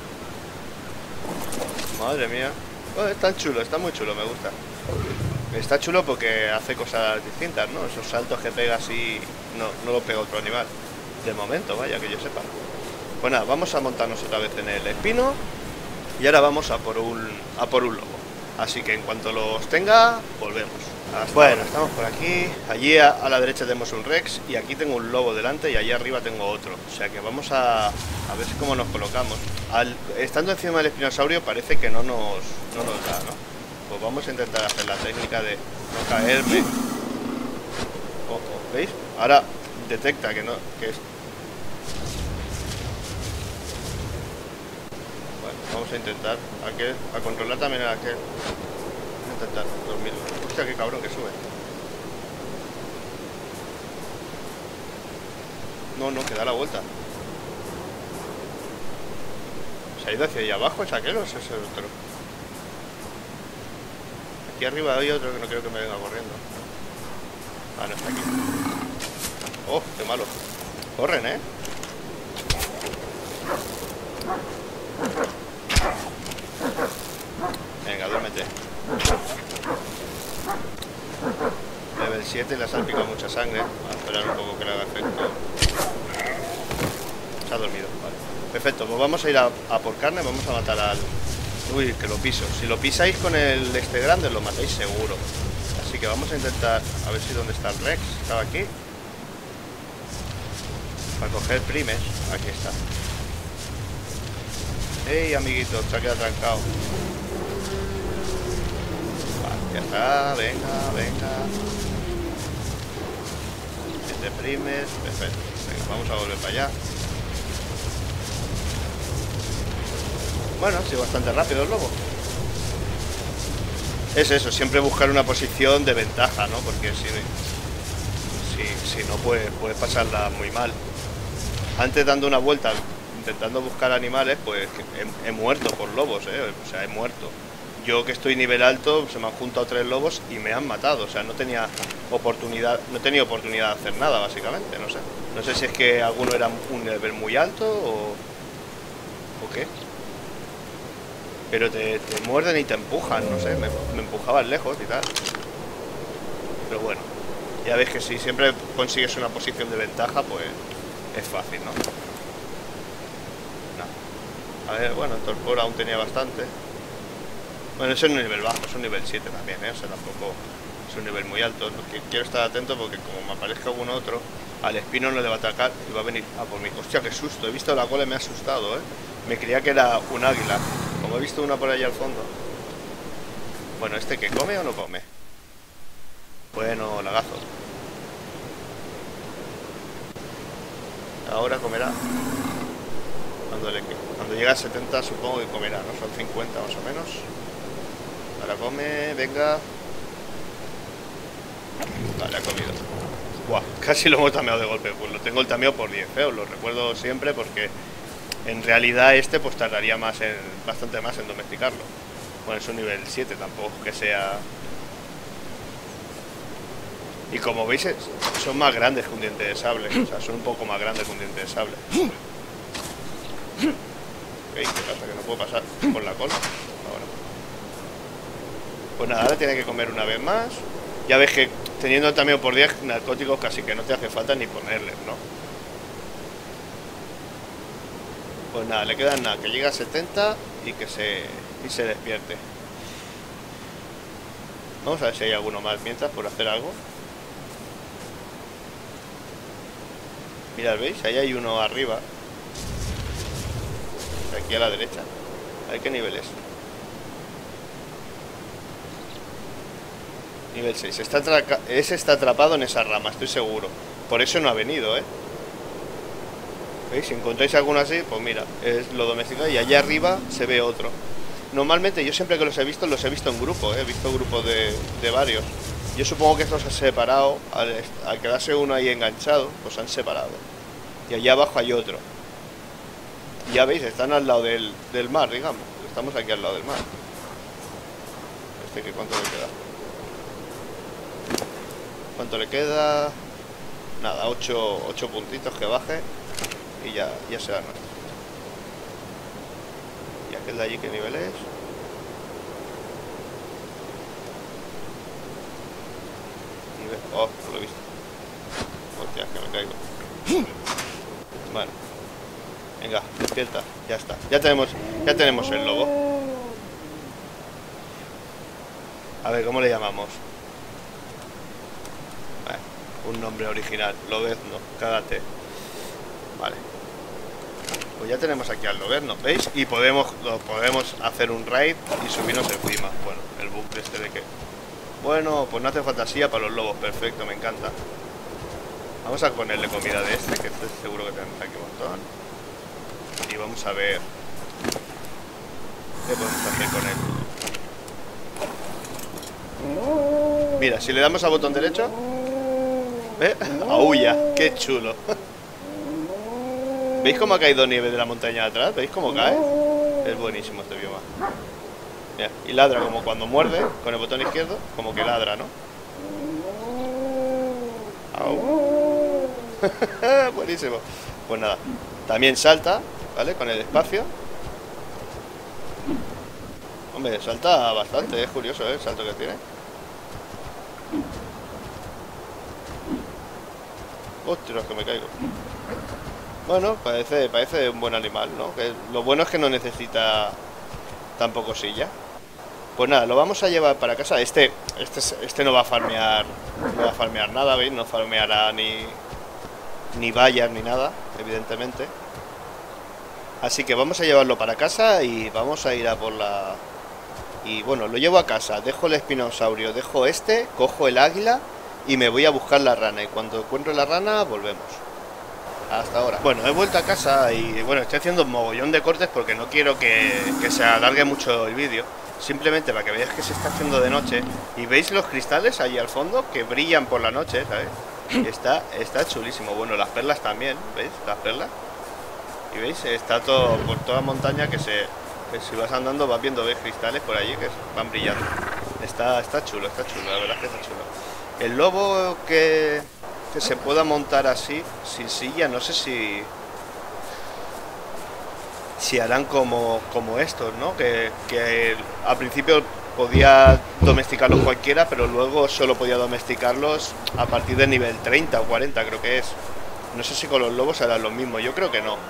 Madre mía. Oh, está chulo, está muy chulo, me gusta. Está chulo porque hace cosas distintas, ¿no? Esos saltos que pega así no lo pega otro animal. De momento, vaya, que yo sepa. Pues nada, vamos a montarnos otra vez en el espino. Y ahora vamos a por un lobo. Así que en cuanto los tenga, volvemos. Bueno, estamos por aquí. Allí a la derecha tenemos un rex. Y aquí tengo un lobo delante y allí arriba tengo otro. O sea que vamos a ver cómo nos colocamos. Estando encima del espinosaurio parece que no nos da, ¿no? Pues vamos a intentar hacer la técnica de no caerme. Ojo, ¿veis? Ahora detecta que es. Bueno, vamos a intentar a controlar también a aquel. Vamos a intentar dormirlo. Hostia, qué cabrón que sube. No, que da la vuelta. ¿Se ha ido hacia allá abajo? ¿Es aquel o es ese otro? Aquí arriba hay otro que no creo que me venga corriendo. Ah, no está aquí. Oh, qué malo. Corren, Venga, duérmete. Level 7, le ha salpicado mucha sangre. Vamos a esperar un poco que le haga efecto. Se ha dormido, vale. Perfecto, pues vamos a ir a por carne. Vamos a matar al... Uy, que lo piso. Si lo pisáis con el este grande, lo matáis seguro. Así que vamos a intentar... A ver si dónde está el Rex. Estaba aquí. Para coger primes. Aquí está. ¡Ey, amiguito! Se ha quedado trancado. Vale, ya está. Venga. deprimes. Perfecto. Venga, vamos a volver para allá. Bueno, sí, bastante rápido el lobo. Es eso, siempre buscar una posición de ventaja, ¿no? Porque si no, puedes pasarla muy mal. Antes, dando una vuelta intentando buscar animales, pues he muerto por lobos, o sea, he muerto. Yo, que estoy nivel alto, se me han juntado 3 lobos y me han matado. O sea, no tenía oportunidad de hacer nada, básicamente. No sé si es que alguno era un nivel muy alto o qué. Pero te muerden y te empujan, no sé, me empujaban lejos y tal. Pero bueno, ya ves que si siempre consigues una posición de ventaja, pues es fácil, ¿no? A ver, bueno, el torpor aún tenía bastante. Bueno, eso es un nivel bajo, es un nivel 7 también, o sea, tampoco es un nivel muy alto. Quiero estar atento porque como me aparezca algún otro, al espino no le va a atacar y va a venir a por mí. Hostia, qué susto, he visto la cola y me ha asustado, Me creía que era un águila, como he visto una por ahí al fondo. Bueno, ¿este qué come o no come? Bueno, lagazo. Ahora comerá. Cuando llegue a 70 supongo que comerá, ¿no? Son 50 más o menos. Ahora come, venga. Vale, ha comido. Buah, casi lo hemos tameado de golpe. Pues lo tengo el tameo por 10, os lo recuerdo siempre porque en realidad pues tardaría bastante más en domesticarlo. Bueno, es un nivel 7, tampoco que sea... Y como veis, son más grandes que un diente de sable. O sea, son un poco más grandes que un diente de sable. ¿Veis qué pasa? Que no puedo pasar por la cola. Ahora. Pues nada, ahora tiene que comer una vez más. Ya ves que teniendo el tameo por 10 narcóticos casi que no te hace falta ni ponerles, ¿no? Pues nada, le quedan nada, que llegue a 70 y que se despierte. Vamos a ver si hay alguno más mientras por hacer algo. Mirad, ¿veis? Ahí hay uno arriba. Aquí a la derecha. A ver qué nivel es. Nivel 6. Ese está atrapado en esa rama, estoy seguro. Por eso no ha venido, ¿Veis? Si encontráis alguno así, pues mira, es lo domesticado. Y allá arriba se ve otro. Normalmente yo siempre que los he visto en grupo, He visto grupos de varios. Yo supongo que estos se han separado. Al quedarse uno ahí enganchado, pues se han separado. Y allá abajo hay otro. Ya veis, están al lado del mar, digamos. Estamos aquí al lado del mar. ¿Que cuánto le queda? ¿Cuánto le queda? Nada, 8 puntitos que baje. Y ya será nuestro. ¿Y aquel de allí qué nivel es? Nivel... Oh, no lo he visto. Hostia, que me caigo. Bueno. Venga, despierta, ya está. Ya tenemos el lobo. A ver, ¿cómo le llamamos? Un nombre original. Lobezno, cágate. Vale. Pues ya tenemos aquí al Lobezno, ¿veis? Y podemos hacer un raid y subirnos encima. Bueno, el bug de este de que... Bueno, pues no hace fantasía para los lobos. Perfecto, me encanta. Vamos a ponerle comida de este, que estoy seguro que tenemos aquí un montón. Y vamos a ver qué podemos hacer con él. Mira, si le damos al botón derecho, aúlla, qué chulo. ¿Veis cómo ha caído nieve de la montaña de atrás? ¿Veis cómo cae? Es buenísimo este bioma. Mira, y ladra como cuando muerde con el botón izquierdo, como que ladra, ¿no? Au. Buenísimo. Pues nada, también salta, ¿vale? Con el espacio. Hombre, salta bastante, es curioso, el salto que tiene. Ostras, que me caigo. Bueno, parece un buen animal, ¿no? Que lo bueno es que no necesita tampoco silla. Pues nada, lo vamos a llevar para casa. Este no va a farmear nada, ¿veis? No farmeará ni vallas ni nada, evidentemente. Así que vamos a llevarlo para casa y vamos a ir a por la... Y bueno, lo llevo a casa, dejo el espinosaurio, dejo cojo el águila y me voy a buscar la rana. Y cuando encuentre la rana, volvemos. Hasta ahora. Bueno, he vuelto a casa y bueno, estoy haciendo un mogollón de cortes porque no quiero que se alargue mucho el vídeo. Simplemente para que veáis que se está haciendo de noche. Y veis los cristales ahí al fondo que brillan por la noche, ¿sabes? Está chulísimo. Bueno, las perlas también, ¿veis? Las perlas. Y veis, está todo por toda montaña que si vas andando vas viendo, veis cristales por allí que van brillando. Está chulo, la verdad es que está chulo. El lobo que se pueda montar así, sin silla, no sé si harán como estos, ¿no? Que al principio podía domesticarlos cualquiera, pero luego solo podía domesticarlos a partir del nivel 30 o 40, creo que es. No sé si con los lobos harán lo mismo, yo creo que no.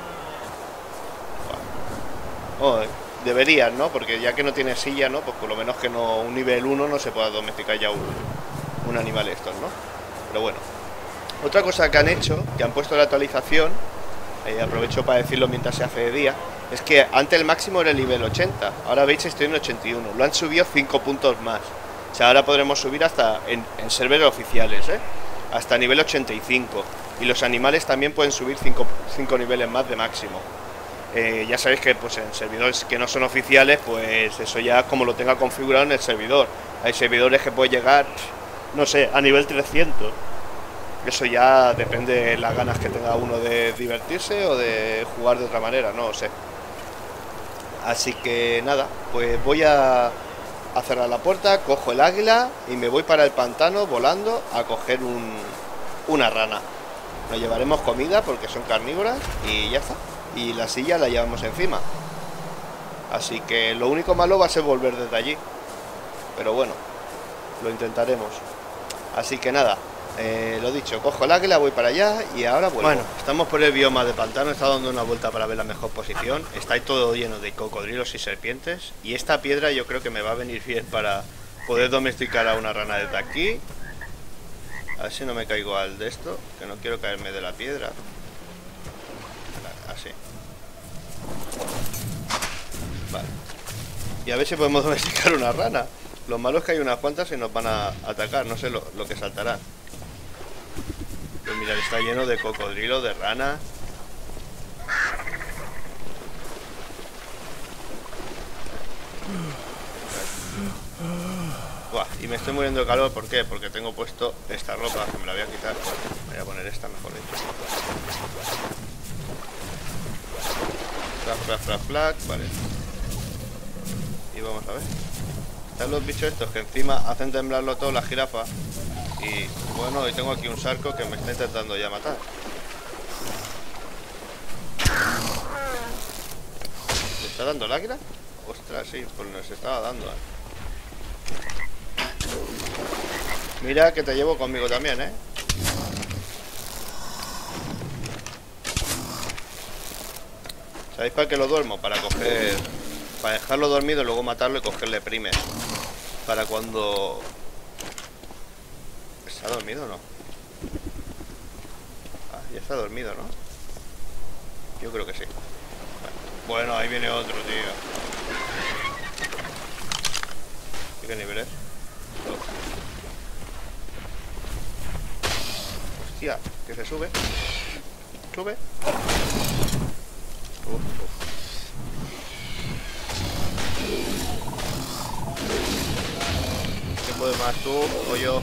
Oh, deberían, ¿no? Porque ya que no tiene silla, ¿no? Pues por lo menos que no un nivel 1 no se pueda domesticar ya un animal estos, ¿no? Pero bueno. Otra cosa que han hecho, que han puesto la actualización, aprovecho para decirlo mientras se hace de día, es que antes el máximo era el nivel 80, ahora veis estoy en 81, lo han subido 5 puntos más. O sea, ahora podremos subir hasta en servidores oficiales, hasta nivel 85. Y los animales también pueden subir 5 niveles más de máximo. Ya sabéis que pues en servidores que no son oficiales, pues eso ya como lo tenga configurado en el servidor. Hay servidores que pueden llegar, no sé, a nivel 300. Eso ya depende de las ganas que tenga uno de divertirse o de jugar de otra manera, no lo sé. Así que nada, pues voy a cerrar la puerta, cojo el águila y me voy para el pantano volando a coger una rana. Nos llevaremos comida porque son carnívoras y ya está. Y la silla la llevamos encima. Así que lo único malo va a ser volver desde allí. Pero bueno, lo intentaremos. Así que nada, lo dicho, cojo el águila, voy para allá y ahora vuelvo. Bueno, estamos por el bioma de pantano, he estado dando una vuelta para ver la mejor posición. Está ahí todo lleno de cocodrilos y serpientes. Y esta piedra yo creo que me va a venir bien para poder domesticar a una rana desde aquí. A ver si no me caigo al de esto, que no quiero caerme de la piedra. Así. Vale. Y a ver si podemos domesticar una rana. Lo malo es que hay unas cuantas y nos van a atacar. No sé lo que saltará. Pues mirad, está lleno de cocodrilos, de ranas. Buah, y me estoy muriendo de calor. ¿Por qué? Porque tengo puesto esta ropa, que me la voy a quitar. Voy a poner esta, mejor dicho. Flac, vale. Y vamos a ver. Están los bichos estos que encima hacen temblarlo todo, la jirafa. Y bueno, hoy tengo aquí un sarco que me está intentando ya matar. ¿Le está dando el águila? Ostras, sí, pues nos estaba dando, Mira que te llevo conmigo también, ¿Sabéis para qué lo duermo? Para dejarlo dormido y luego matarlo y cogerle primer. Para cuando... ¿Está dormido o no? Ah, ya está dormido, ¿no? Yo creo que sí. Bueno, ahí viene otro, tío. ¿Qué nivel es? Hostia, que se sube. Sube. ¿Qué puedes más tú o yo?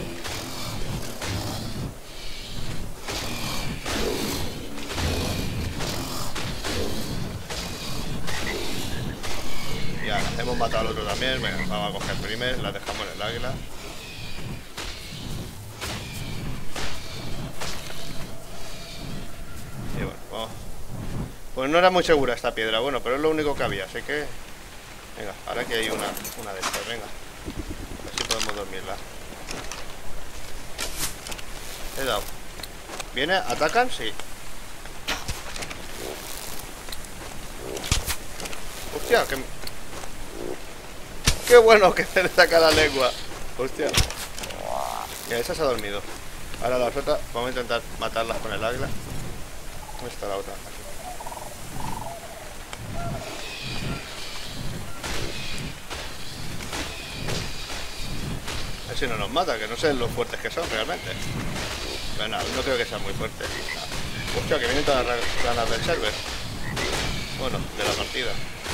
Ya, hemos matado al otro también. Venga, vamos a coger primer, la dejamos en el águila. Y bueno, vamos. Pues no era muy segura esta piedra, bueno, pero es lo único que había, así que... Venga, ahora que hay una de estas, venga. A ver si podemos dormirla. He dado. ¿Viene? ¿Atacan? Sí. Hostia, qué bueno que se le saca la lengua. Hostia. Ya, esa se ha dormido. Ahora las otras, vamos a intentar matarlas con el águila. ¿Dónde está la otra? A ver si no nos mata, que no sé lo fuertes que son realmente. Pero nada, no creo que sean muy fuertes. Hostia, que vienen todas las ranas del server. Bueno, de la partida.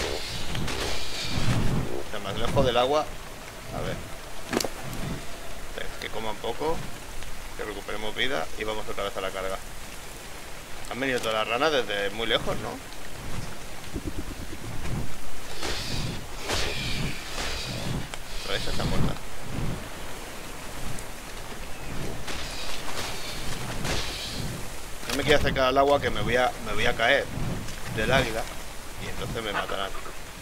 O sea, más lejos del agua. A ver. Que coma un poco. Que recuperemos vida y vamos otra vez a la carga. Han venido todas las ranas desde muy lejos, ¿no? Pero esa está muerta. No me quiero acercar al agua, que me voy a caer del águila y entonces me matarán.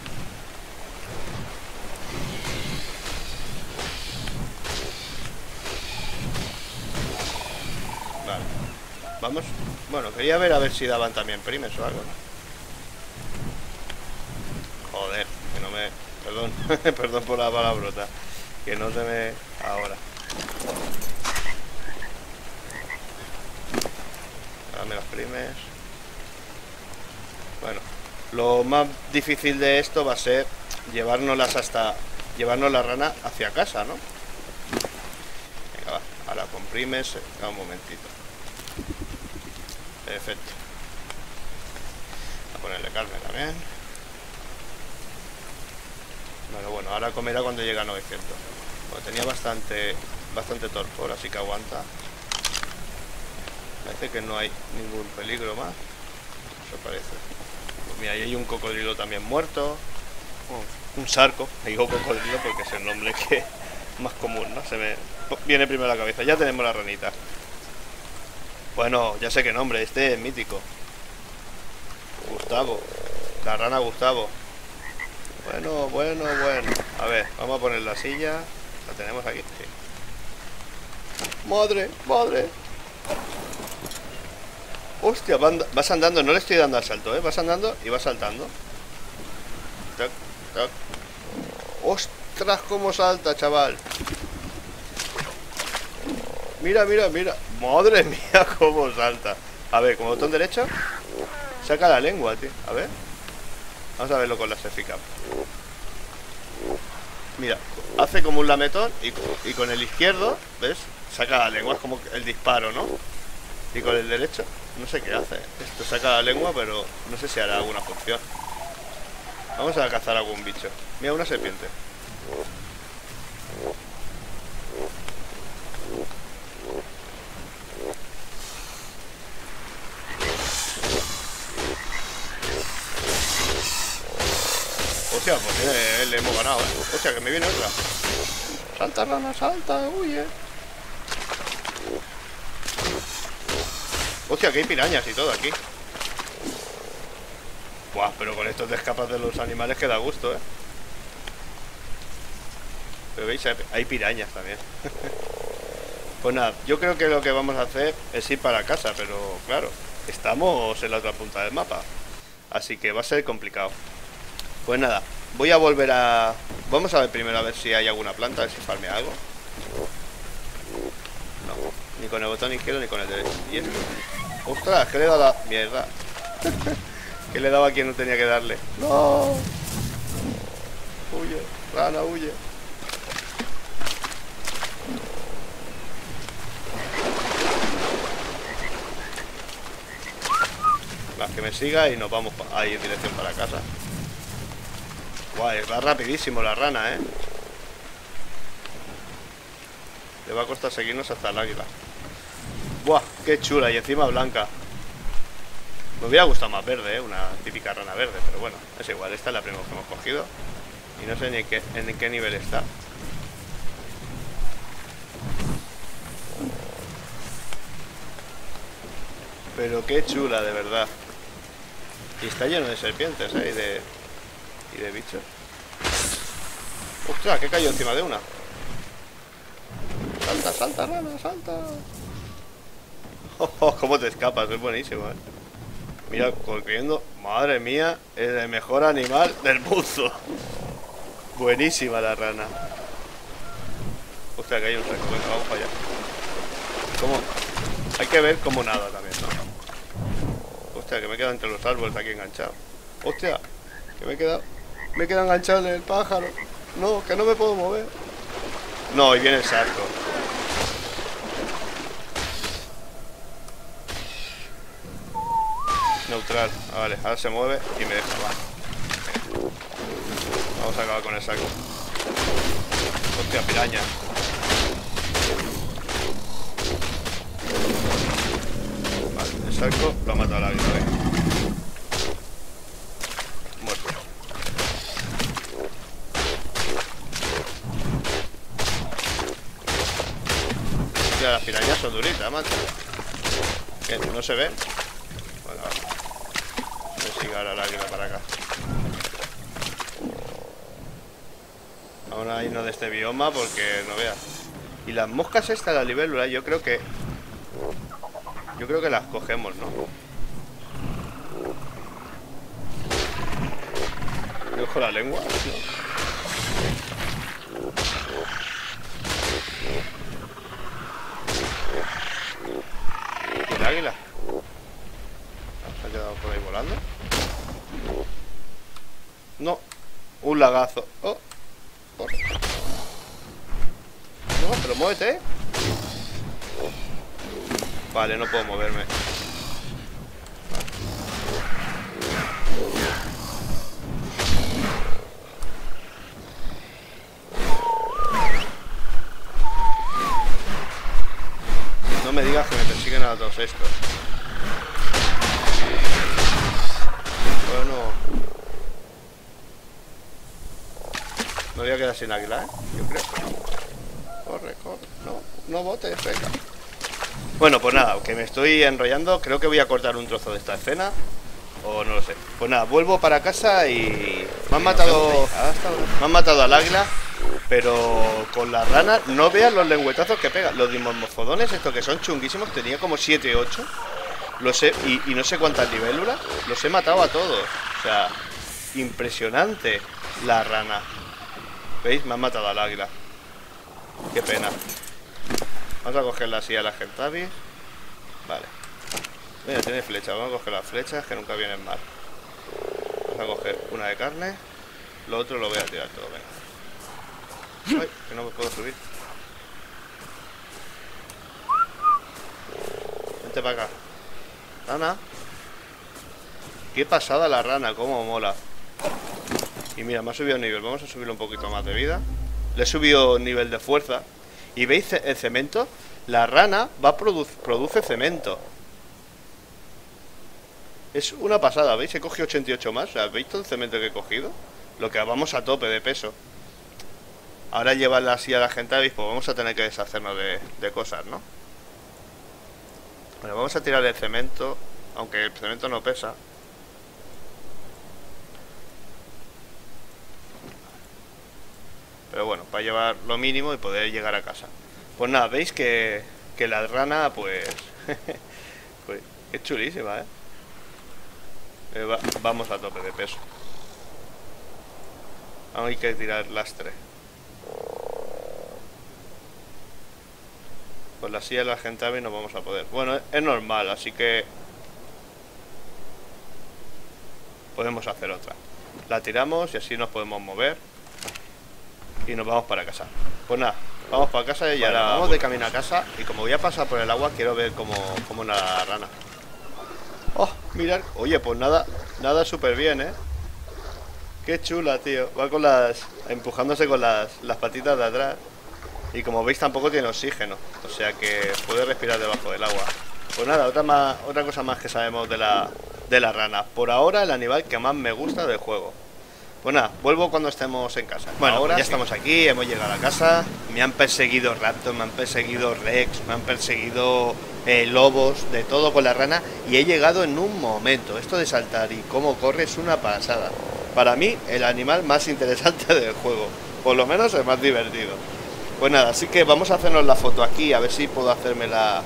Vale. Vamos. Bueno, quería ver a ver si daban también primes o algo, ¿no? Joder, que no me... Perdón, perdón por la palabrota. Que no se me... Ahora. Dame las primes. Bueno, lo más difícil de esto va a ser llevárnoslas hasta... Llevarnos la rana hacia casa, ¿no? Venga, va. Ahora comprimes. Un momentito. Perfecto. A ponerle carne también. Bueno, ahora comerá cuando llega a 900. Bueno, tenía bastante torpor, así que aguanta. Parece que no hay ningún peligro más. Eso parece. Pues mira, ahí hay un cocodrilo también muerto. Un sarco. Digo cocodrilo porque es el nombre que más común, ¿no? Se me viene primero a la cabeza. Ya tenemos la ranita. Bueno, ya sé qué nombre. Este es mítico. Gustavo. La rana Gustavo. Bueno. A ver, vamos a poner la silla. La tenemos aquí, sí. ¡Madre! Hostia, vas andando. No le estoy dando al salto, ¿eh? Vas andando y vas saltando. Tac. ¡Ostras, cómo salta, chaval! Mira. Madre mía, cómo salta. A ver, con botón derecho saca la lengua, tío. A ver. Vamos a verlo con la selfie-cam. Mira, hace como un lametón y con el izquierdo, ¿ves? Saca la lengua, es como el disparo, ¿no? Y con el derecho, no sé qué hace. Esto saca la lengua, pero no sé si hará alguna función. Vamos a cazar algún bicho. Mira, una serpiente. Hostia, pues le hemos ganado, ¿eh? Hostia, que me viene otra. Salta, rana, salta, huye. Hostia, que hay pirañas y todo aquí. Buah, pero con estos de escapas de los animales que da gusto, ¿eh? Pero veis, hay pirañas también. Pues nada, yo creo que lo que vamos a hacer es ir para casa, pero claro, estamos en la otra punta del mapa. Así que va a ser complicado. Pues nada, voy a volver a... Vamos a ver primero a ver si hay alguna planta, a ver si farmea algo. No, ni con el botón izquierdo ni con el derecho. ¿Y esto? ¡Ostras! Que le he dado la... Mierda. Que le he dado a quien no tenía que darle. ¡No! Huye, rana, huye. Las que me siga y nos vamos a ir en dirección para casa. Guay, va rapidísimo la rana, ¿eh? Le va a costar seguirnos hasta el águila. Buah, qué chula, y encima blanca. Me hubiera gustado más verde, ¿eh? Una típica rana verde, pero bueno, es igual, esta es la primera que hemos cogido. Y no sé ni en qué nivel está. Pero qué chula, de verdad. Y está lleno de serpientes, ¿eh? Y de bichos. ¡Ostras! Que cayó encima de una. Salta, salta, rana, salta. Oh, cómo te escapas, es buenísimo, ¿eh? Mira, corriendo. Madre mía, es el mejor animal del mundo. Buenísima la rana. Ostras, que hay un saco. Venga, vamos para allá. ¿Cómo? Hay que ver cómo nada también, ¿no? Hostia, que me he quedado entre los árboles aquí enganchado. Hostia, que me he quedado enganchado en el pájaro. No, que no me puedo mover. No, y viene el sarco. Neutral. Ah, vale, ahora se mueve y me deja. Va. Vamos a acabar con el saco. Hostia, piraña. Vale, el saco lo ha matado la águila, muerto. Hostia, las pirañas son duritas, macho. ¿Qué? ¿No se ve? Bueno, voy a sigar ahora el águila para acá. Aún hay uno de este bioma porque no veas. Y las moscas estas, la libélula, yo creo que las cogemos, ¿no? ¿Me cojo la lengua? ¿Y el águila? ¿Se ha quedado por ahí volando? No. Un lagazo. Oh. Corre. No, pero muévete, ¿eh? Vale, no puedo moverme. No me digas que me persiguen a todos estos. Bueno, me voy a quedar sin águila, ¿eh? Yo creo. Corre, corre. No botes, venga. Bueno, pues nada, que me estoy enrollando. Creo que voy a cortar un trozo de esta escena. O no lo sé. Pues nada, vuelvo para casa y... Me han matado al águila. Pero con la rana no veas los lengüetazos que pega. Los dimorfodones, estos que son chunguísimos, tenía como 7, 8. Los he, y no sé cuántas libélulas. Los he matado a todos. O sea, impresionante la rana. ¿Veis? Me han matado al águila. Qué pena. Vamos a cogerla así a la Gentavis. Vale. Mira, tiene flecha. Vamos a coger las flechas que nunca vienen mal. Vamos a coger una de carne. Lo otro lo voy a tirar todo, venga. Ay, que no me puedo subir. Vente para acá. Rana. Qué pasada la rana, cómo mola. Y mira, me ha subido nivel. Vamos a subirle un poquito más de vida. Le he subido nivel de fuerza. Y veis el cemento. La rana produce cemento. Es una pasada, ¿veis? He cogido 88 más. O sea, ¿veis todo el cemento que he cogido? Lo que vamos a tope de peso. Ahora llevarla así a la Gentavis, pues vamos a tener que deshacernos de cosas, ¿no? Bueno, vamos a tirar el cemento, aunque el cemento no pesa. Pero bueno, para llevar lo mínimo y poder llegar a casa. Pues nada, veis que la rana, pues... pues es chulísima, ¿eh? Vamos a tope de peso. Hay que tirar lastre. Pues la silla de la Gentavis no vamos a poder. Bueno, es normal, así que podemos hacer otra. La tiramos y así nos podemos mover. Y nos vamos para casa. Pues nada, vamos para casa y ahora vamos de camino a casa. Y como voy a pasar por el agua, quiero ver cómo una rana. Oh, mirad. Oye, pues nada súper bien, ¿eh? Qué chula, tío. Va con empujándose con las patitas de atrás. Y como veis tampoco tiene oxígeno. O sea que puede respirar debajo del agua. Pues nada, otra cosa más que sabemos de la rana. Por ahora el animal que más me gusta del juego. Pues nada, vuelvo cuando estemos en casa. Bueno, ahora pues ya estamos aquí, hemos llegado a casa. Me han perseguido raptors, me han perseguido rex, me han perseguido lobos, de todo con la rana. Y he llegado en un momento. Esto de saltar y cómo corre es una pasada. Para mí, el animal más interesante del juego. Por lo menos el más divertido. Pues nada, así que vamos a hacernos la foto aquí. A ver si puedo hacérmela,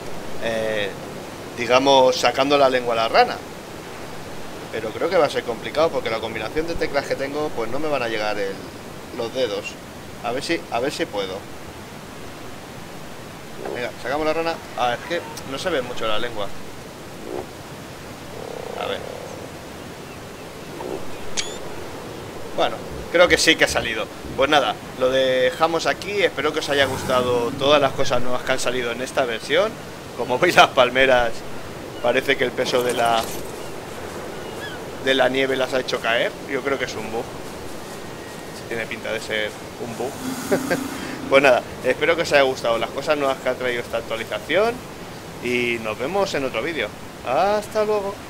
digamos, sacando la lengua a la rana. Pero creo que va a ser complicado porque la combinación de teclas que tengo, pues no me van a llegar los dedos. A ver si puedo. Venga, sacamos la rana. Ah, es que no se ve mucho la lengua. A ver. Bueno, Creo que sí que ha salido. Pues nada, lo dejamos aquí. Espero que os haya gustado todas las cosas nuevas que han salido en esta versión. Como veis, las palmeras, parece que el peso de la nieve las ha hecho caer. Yo creo que es un bug. Tiene pinta de ser un bug. Pues nada, espero que os haya gustado las cosas nuevas que ha traído esta actualización. Y nos vemos en otro vídeo. Hasta luego.